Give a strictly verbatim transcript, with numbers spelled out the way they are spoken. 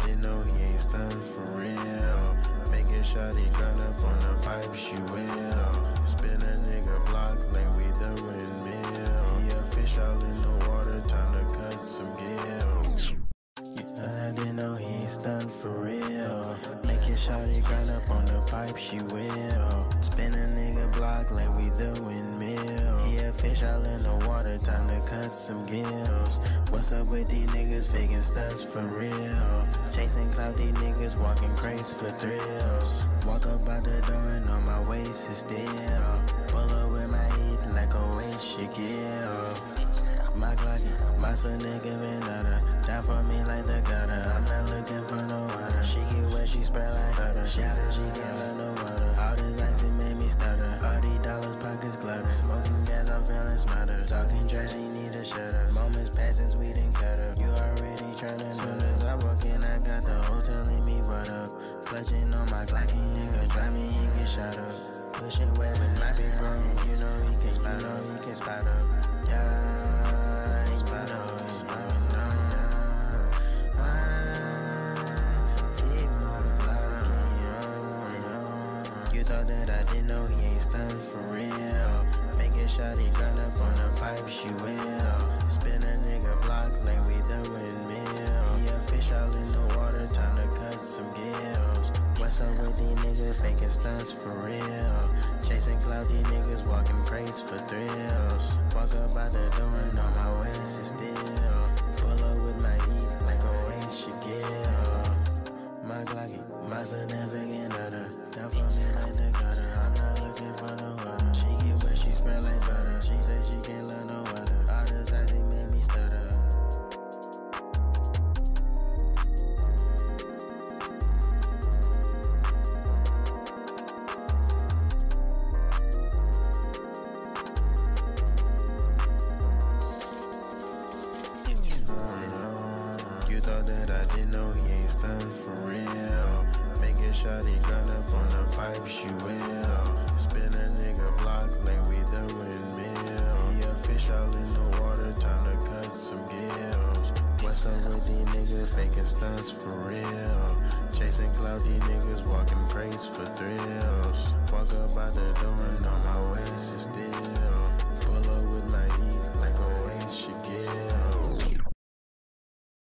didn't know he ain't stunned for real. Making shawty gun up on the pipe, she will. Spin a nigga block like we the windmill. He a fish all in the water, time to cut some gills. I didn't know he ain't stunned for real. Making shawty grind up on the pipe, she will. Spin a nigga block like we the windmill. He a fish all in the water, time to cut some gills. What's up with these niggas faking stunts for real? Chasing clout, these niggas walking crazy for thrills. Walk up out the door and on my waist is still. Pull up with my heat like a weight she kill. My Glocky, my son nigga vendetta. Down for me like the gutter. I'm not looking for no water. She get wet, she spread like butter. She said she can't let no water. All this ice, it made me stutter. All these dollars, pockets clutter. Smoking gas, I'm feeling smarter. Talking trash, he need to shut up. Moments pass since we didn't cut up. You already tryna know this. I'm walking, I got the whole telling me what up. Clutching on my Glocky, nigga, drive me, he get shot up. Pushing web with my big bro, and you know he can spot up. He can spot up. Yeah. That I didn't know he ain't stunned for real. Making shawty gun up on the pipe, she will. Spin a nigga block like we the windmill. He a fish all in the water, time to cut some gills. What's up with these niggas faking stunts for real? Chasing clout, these niggas walking crazy for thrills. Walk up out the door and on my waist is still. Pull up with my heat like a weight she kill. My Glocky, my significant other. Down for me like the gutter. I'm not looking for no water. She get wet, she spread like butter. She say she can't love no other. All this ice, it made me stutter. You thought that I didn't know he ain't stunned for real. Making shawty gun up on the pipe, she will. Spin a nigga block like we the windmill. He a fish all in the water, time to cut some gills. What's up with these niggas faking stunts for real? Chasing clout, these niggas walking crazy for thrills. Walk up out the door and on my waist is still. Pull up with my heat